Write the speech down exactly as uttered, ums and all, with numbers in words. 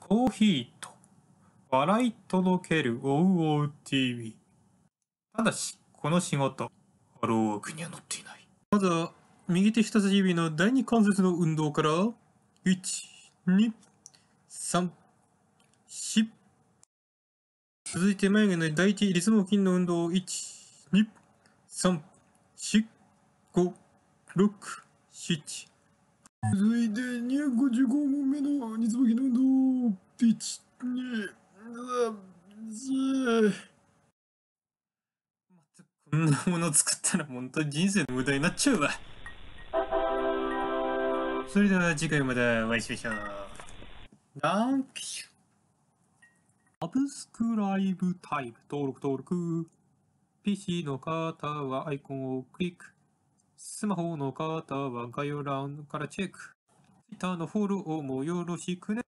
コーヒーと笑い届ける オーオーティーブイ。ただし、この仕事、ハローワークには載っていない。まずは、右手人差し指の第二関節の運動から、いち、に、さん、よん。続いて眉毛の第一リズム筋の運動をいち、に、さん、よん、ご、ろく、なな。続いてにひゃくごじゅうごもんめのリズム筋の運動をいち、に、さん、よん。こんなもの作ったら本当に人生の無駄になっちゃうわ。それでは次回またお会いしましょう。ダンキシュ。サブスクライブタイム登録登録。ピーシー の方はアイコンをクリック。スマホの方は概要欄からチェック。Twitter のフォローもよろしくね。